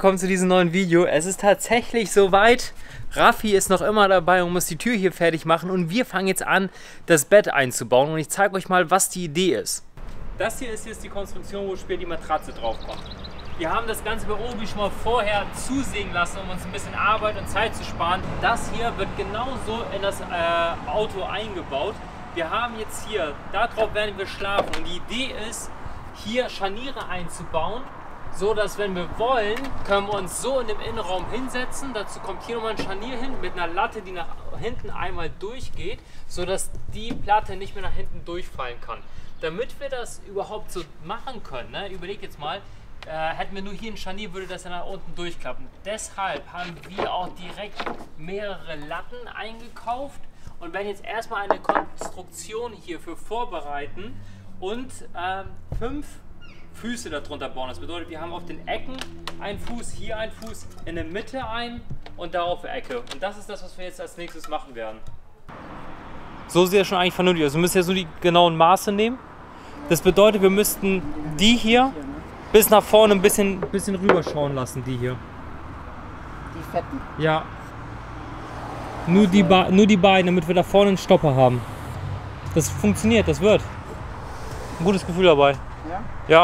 Willkommen zu diesem neuen Video. Es ist tatsächlich soweit. Raffi ist noch immer dabei und muss die Tür hier fertig machen. Und wir fangen jetzt an, das Bett einzubauen. Und ich zeige euch mal, was die Idee ist. Das hier ist jetzt die Konstruktion, wo später die Matratze drauf kommt. Wir haben das Ganze bei Obi schon mal vorher zusägen lassen, um uns ein bisschen Arbeit und Zeit zu sparen. Das hier wird genauso in das Auto eingebaut. Wir haben jetzt hier, darauf werden wir schlafen. Und die Idee ist, hier Scharniere einzubauen, so dass, wenn wir wollen, können wir uns so in dem Innenraum hinsetzen. Dazu kommt hier nochmal ein Scharnier hin mit einer Latte, die nach hinten einmal durchgeht, so dass die Platte nicht mehr nach hinten durchfallen kann. Damit wir das überhaupt so machen können, ne, überleg jetzt mal, hätten wir nur hier ein Scharnier, würde das ja nach unten durchklappen. Deshalb haben wir auch direkt mehrere Latten eingekauft und werden jetzt erstmal eine Konstruktion hierfür vorbereiten und 5 Füße darunter bauen. Das bedeutet, wir haben auf den Ecken einen Fuß, hier einen Fuß, in der Mitte einen und da auf der Ecke. Und das ist das, was wir jetzt als nächstes machen werden. So sieht das schon eigentlich vernünftig aus. Wir müssen jetzt nur die genauen Maße nehmen. Das bedeutet, wir müssten die hier bis nach vorne ein bisschen rüberschauen lassen, die hier. Die fetten? Ja. Nur die beiden, damit wir da vorne einen Stopper haben. Das funktioniert, das wird. Ein gutes Gefühl dabei. Ja? Ja.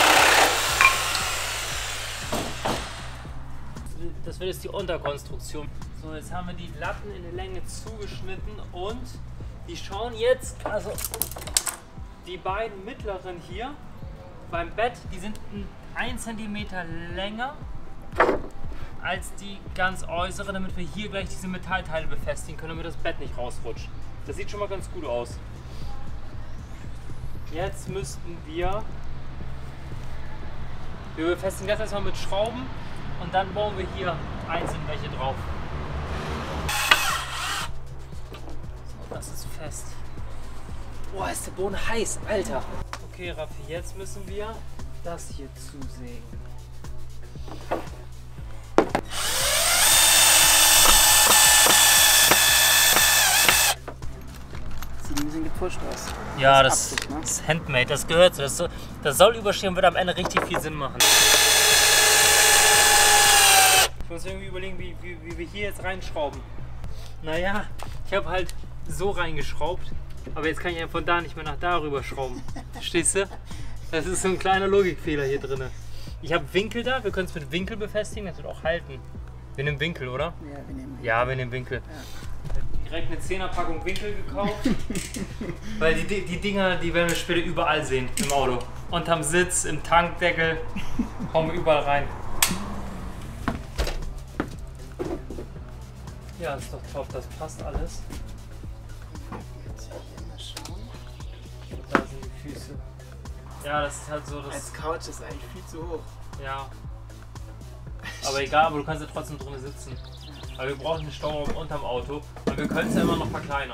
Das wird jetzt die Unterkonstruktion. So, jetzt haben wir die Latten in der Länge zugeschnitten und die schauen jetzt, also die beiden mittleren hier beim Bett, die sind 1 cm länger als die ganz äußeren, damit wir hier gleich diese Metallteile befestigen können, damit das Bett nicht rausrutscht. Das sieht schon mal ganz gut aus. Jetzt müssten wir befestigen das erstmal mit Schrauben und dann bauen wir hier einzeln welche drauf. So, das ist fest. Boah, ist der Boden heiß, Alter. Okay, Raffi, jetzt müssen wir das hier zusägen. Sieht ein bisschen gepusht aus. Ja, das das ist Handmade, das gehört so. Das soll überstehen und wird am Ende richtig viel Sinn machen. Ich muss irgendwie überlegen, wie wir hier jetzt reinschrauben. Naja, ich habe halt so reingeschraubt, aber jetzt kann ich ja von da nicht mehr nach da rüber schrauben. Verstehst du? Das ist so ein kleiner Logikfehler hier drin. Ich habe Winkel da, wir können es mit Winkel befestigen, das wird auch halten. Wir nehmen Winkel, oder? Ja, wir nehmen Winkel. Ja, wir nehmen Winkel. Ja. Direkt eine 10er-Packung Winkel gekauft, weil die Dinger, die werden wir später überall sehen im Auto. Unterm Sitz, im Tankdeckel, kommen wir überall rein. Ja, ist doch top, das passt alles. Kannst du hier mal schauen? Da sind die Füße. Ja, das ist halt so, das... Als Couch ist eigentlich viel zu hoch. Ja. Aber egal, aber du kannst ja trotzdem drin sitzen. Weil wir brauchen einen Stauraum unterm Auto und wir können es ja immer noch verkleinern.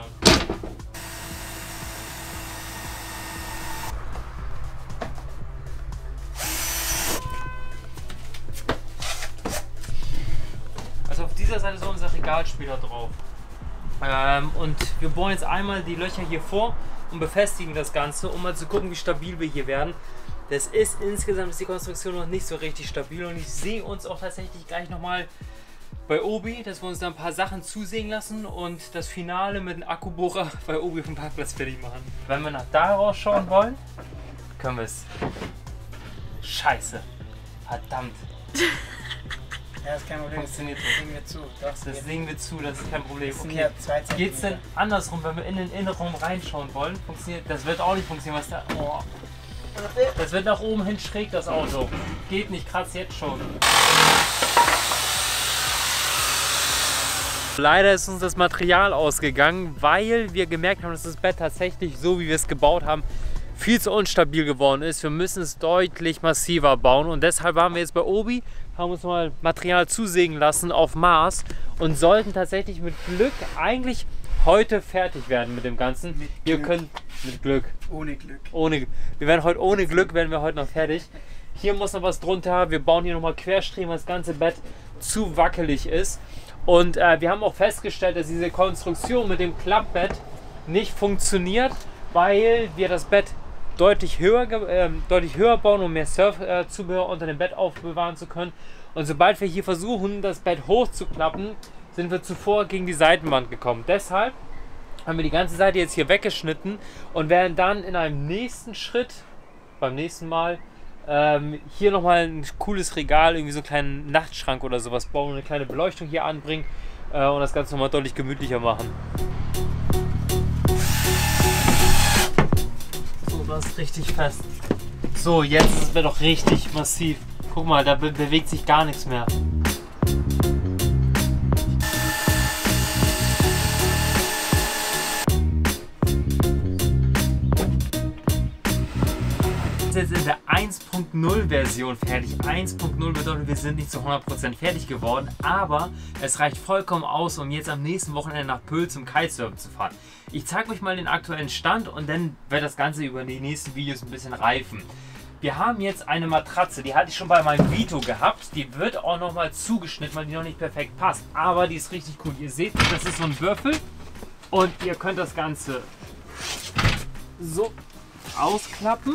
Also auf dieser Seite ist unser Regal später drauf. Und wir bohren jetzt einmal die Löcher hier vor und befestigen das Ganze, um mal zu gucken, wie stabil wir hier werden. Das ist insgesamt ist die Konstruktion noch nicht so richtig stabil und ich sehe uns auch tatsächlich gleich nochmal bei Obi, dass wir uns da ein paar Sachen zusägen lassen und das Finale mit dem Akkubohrer bei Obi auf dem Parkplatz fertig machen. Wenn wir nach da rausschauen wollen, können wir es. Scheiße. Verdammt. Ja, das ist kein Problem. Funktioniert das nicht. singen wir zu. Das sehen wir zu, das ist kein Problem. Das sind Okay. ja 2 cm. Geht's denn andersrum, wenn wir in den Innenraum reinschauen wollen? Funktioniert, das wird auch nicht funktionieren, was da. Oh. Das wird nach oben hin schräg, das Auto. Geht nicht, kratzt jetzt schon. Leider ist uns das Material ausgegangen, weil wir gemerkt haben, dass das Bett tatsächlich, so wie wir es gebaut haben, viel zu unstabil geworden ist. Wir müssen es deutlich massiver bauen und deshalb waren wir jetzt bei Obi, haben uns mal Material zusägen lassen auf Maß und sollten tatsächlich mit Glück eigentlich heute fertig werden mit dem Ganzen. Mit Glück. Ohne Glück. Wir werden ohne Glück werden wir heute noch fertig. Hier muss noch was drunter. Wir bauen hier nochmal Querstreben, weil das ganze Bett zu wackelig ist. Und wir haben auch festgestellt, dass diese Konstruktion mit dem Klappbett nicht funktioniert, weil wir das Bett deutlich höher bauen, um mehr Surf-Zubehör unter dem Bett aufbewahren zu können. Und sobald wir hier versuchen, das Bett hochzuklappen, sind wir zuvor gegen die Seitenwand gekommen. Deshalb haben wir die ganze Seite jetzt hier weggeschnitten und werden dann in einem nächsten Schritt, beim nächsten Mal, hier nochmal ein cooles Regal, irgendwie so einen kleinen Nachtschrank oder sowas bauen und eine kleine Beleuchtung hier anbringen und das Ganze nochmal deutlich gemütlicher machen. So, das ist richtig fest. So, jetzt ist es mir doch richtig massiv. Guck mal, da bewegt sich gar nichts mehr. Jetzt in der 1.0 Version fertig. 1.0 bedeutet, wir sind nicht zu 100% fertig geworden, aber es reicht vollkommen aus, um jetzt am nächsten Wochenende nach Pöhl zum Kitesurfen zu fahren. Ich zeige euch mal den aktuellen Stand und dann wird das Ganze über die nächsten Videos ein bisschen reifen. Wir haben jetzt eine Matratze, die hatte ich schon bei meinem Vito gehabt. Die wird auch nochmal zugeschnitten, weil die noch nicht perfekt passt. Aber die ist richtig cool. Ihr seht, das ist so ein Würfel und ihr könnt das Ganze so ausklappen.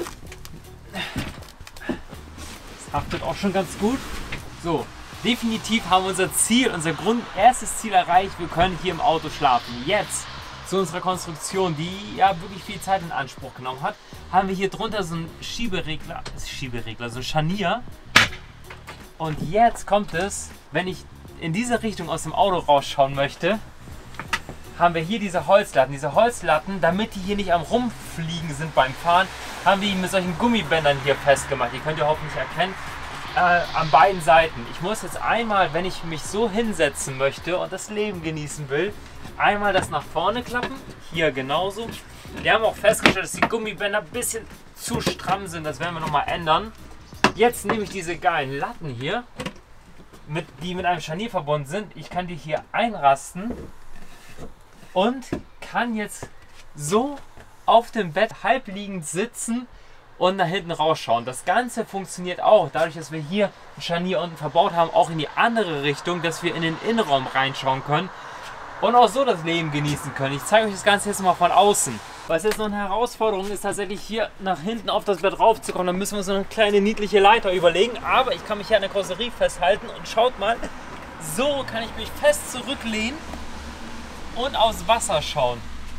Das haftet auch schon ganz gut. So, definitiv haben wir unser Ziel, erstes Ziel erreicht. Wir können hier im Auto schlafen. Jetzt zu unserer Konstruktion, die ja wirklich viel Zeit in Anspruch genommen hat, haben wir hier drunter so einen Schieberegler, so ein Scharnier. Und jetzt kommt es, wenn ich in diese Richtung aus dem Auto rausschauen möchte, haben wir hier diese Holzlatten. Diese Holzlatten, damit die hier nicht am Rumfliegen sind beim Fahren, haben wir die mit solchen Gummibändern hier festgemacht. Die könnt ihr hoffentlich erkennen. An beiden Seiten. Ich muss jetzt einmal, wenn ich mich so hinsetzen möchte und das Leben genießen will, einmal das nach vorne klappen. Hier genauso. Wir haben auch festgestellt, dass die Gummibänder ein bisschen zu stramm sind. Das werden wir nochmal ändern. Jetzt nehme ich diese geilen Latten hier, die mit einem Scharnier verbunden sind. Ich kann die hier einrasten und kann jetzt so auf dem Bett halbliegend sitzen und nach hinten rausschauen. Das Ganze funktioniert auch, dadurch, dass wir hier ein Scharnier unten verbaut haben, auch in die andere Richtung, dass wir in den Innenraum reinschauen können und auch so das Leben genießen können. Ich zeige euch das Ganze jetzt mal von außen. Was jetzt noch eine Herausforderung ist, tatsächlich hier nach hinten auf das Bett raufzukommen. Da müssen wir so eine kleine niedliche Leiter überlegen, aber ich kann mich hier an der Karosserie festhalten und schaut mal, so kann ich mich fest zurücklehnen und aufs Wasser schauen.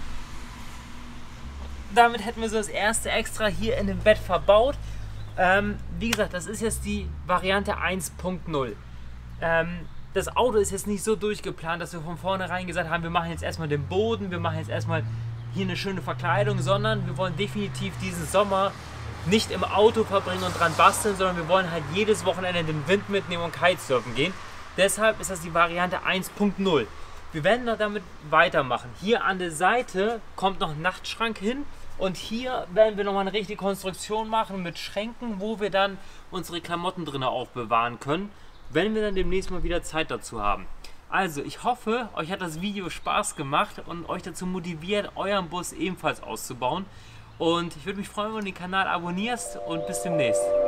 Damit hätten wir so das erste Extra hier in dem Bett verbaut. Wie gesagt, das ist jetzt die Variante 1.0. Das Auto ist jetzt nicht so durchgeplant, dass wir von vornherein gesagt haben, wir machen jetzt erstmal den Boden, wir machen jetzt erstmal hier eine schöne Verkleidung, sondern wir wollen definitiv diesen Sommer nicht im Auto verbringen und dran basteln, sondern wir wollen halt jedes Wochenende den Wind mitnehmen und Kitesurfen gehen. Deshalb ist das die Variante 1.0. Wir werden noch damit weitermachen. Hier an der Seite kommt noch ein Nachtschrank hin. Und hier werden wir nochmal eine richtige Konstruktion machen mit Schränken, wo wir dann unsere Klamotten drin aufbewahren können, wenn wir dann demnächst mal wieder Zeit dazu haben. Also ich hoffe, euch hat das Video Spaß gemacht und euch dazu motiviert, euren Bus ebenfalls auszubauen. Und ich würde mich freuen, wenn du den Kanal abonnierst und bis demnächst.